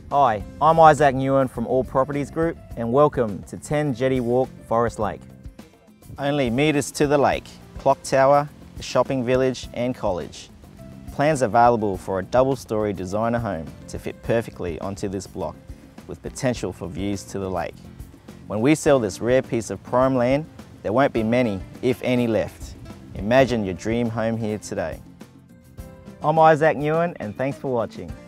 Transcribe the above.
Hi, I'm Isaac Nguyen from All Properties Group and welcome to 10 Jetty Walk, Forest Lake. Only metres to the lake, clock tower, the shopping village and college. Plans available for a double-storey designer home to fit perfectly onto this block with potential for views to the lake. When we sell this rare piece of prime land, there won't be many, if any, left. Imagine your dream home here today. I'm Isaac Nguyen and thanks for watching.